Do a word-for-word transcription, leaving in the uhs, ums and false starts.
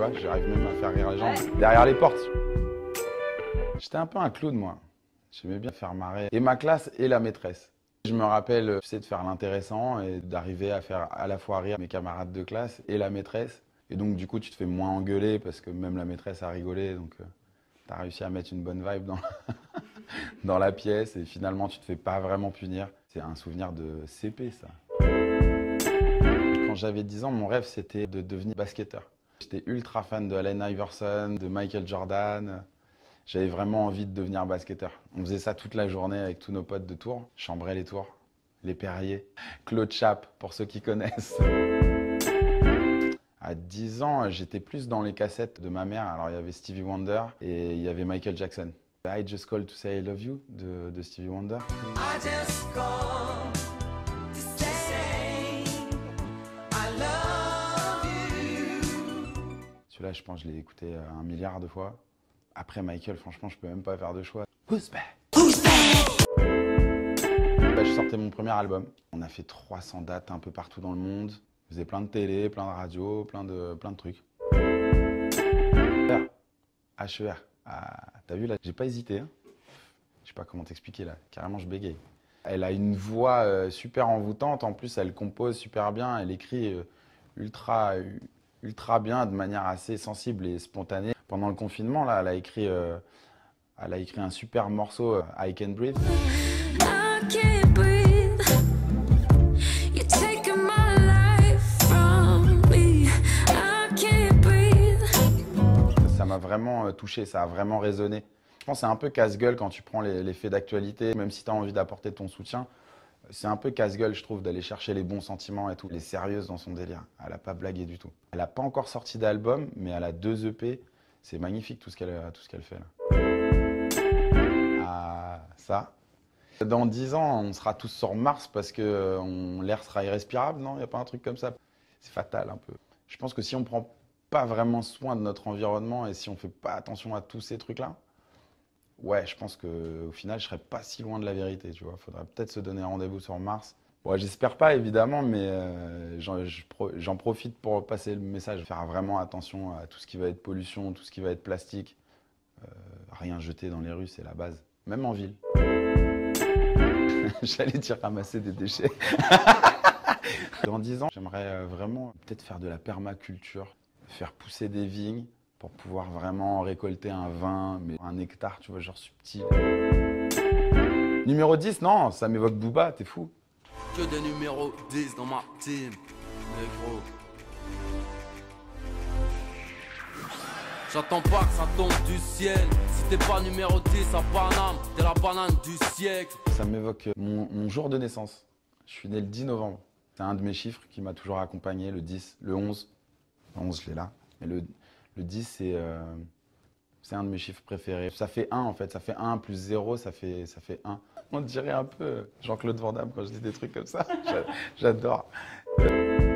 vois, j'arrive même à faire rire les gens derrière les portes. J'étais un peu un clown, moi. J'aimais bien faire marrer et ma classe et la maîtresse. Je me rappelle, tu sais, de faire l'intéressant et d'arriver à faire à la fois rire mes camarades de classe et la maîtresse. Et donc, du coup, tu te fais moins engueuler parce que même la maîtresse a rigolé. Donc, euh, tu as réussi à mettre une bonne vibe dans la, dans la pièce et finalement, tu te fais pas vraiment punir. C'est un souvenir de C P, ça. Quand j'avais dix ans, mon rêve, c'était de devenir basketteur. J'étais ultra fan de Allen Iverson, de Michael Jordan. J'avais vraiment envie de devenir basketteur. On faisait ça toute la journée avec tous nos potes de Tours. Chambray les Tours, les Perriers, Claude Chappe, pour ceux qui connaissent. À dix ans, j'étais plus dans les cassettes de ma mère. Alors, il y avait Stevie Wonder et il y avait Michael Jackson. I Just Called to Say I Love You de, de Stevie Wonder. I just called to say I love you. Celui-là, je pense que je l'ai écouté un milliard de fois. Après Michael, franchement, je peux même pas faire de choix. Who's back? Who's back? Bah, je sortais mon premier album. On a fait trois cents dates un peu partout dans le monde. Je faisais plein de télé, plein de radio, plein de, plein de trucs. H E R. Ah, t'as vu là, j'ai pas hésité. Hein. Je sais pas comment t'expliquer là. Carrément, je bégaye. Elle a une voix euh, super envoûtante. En plus, elle compose super bien. Elle écrit euh, ultra, ultra bien, de manière assez sensible et spontanée. Pendant le confinement, là, elle a écrit, euh, elle a écrit un super morceau, euh, I Can Breathe. I can't breathe. You're taking my life from me. I can't breathe. Ça m'a vraiment euh, touché, ça a vraiment résonné. Je pense que c'est un peu casse-gueule quand tu prends les, les faits d'actualité, même si tu as envie d'apporter ton soutien. C'est un peu casse-gueule, je trouve, d'aller chercher les bons sentiments et tout. Elle est sérieuse dans son délire. Elle n'a pas blagué du tout. Elle n'a pas encore sorti d'album, mais elle a deux E P. C'est magnifique tout ce qu'elle tout ce qu'elle fait là. Ah, ça. Dans dix ans, on sera tous sur Mars parce que l'air sera irrespirable, non? Il n'y a pas un truc comme ça? C'est fatal un peu. Je pense que si on ne prend pas vraiment soin de notre environnement et si on ne fait pas attention à tous ces trucs-là, ouais, je pense qu'au final, je ne serais pas si loin de la vérité, tu vois. Il faudrait peut-être se donner rendez-vous sur Mars. Bon, j'espère pas, évidemment, mais euh, j'en profite pour passer le message. Faire vraiment attention à tout ce qui va être pollution, tout ce qui va être plastique. Euh, rien jeter dans les rues, c'est la base. Même en ville. J'allais dire ramasser des déchets. Dans dix ans, j'aimerais vraiment peut-être faire de la permaculture, faire pousser des vignes pour pouvoir vraiment récolter un vin, mais un hectare, tu vois, genre subtil. Numéro dix, non, ça m'évoque Booba, t'es fou. Que des numéros dix dans ma team, négro. J'attends pas que ça tombe du ciel. Si t'es pas numéro dix à Paname, t'es la banane du siècle. Ça m'évoque mon, mon jour de naissance. Je suis né le dix novembre. C'est un de mes chiffres qui m'a toujours accompagné, le dix, le onze. Le onze, je l'ai là. Et le, le dix, c'est euh, c'est un de mes chiffres préférés. Ça fait un en fait, ça fait un plus zéro, ça fait, ça fait un. On dirait un peu Jean-Claude Van Damme quand je dis des trucs comme ça. J'adore.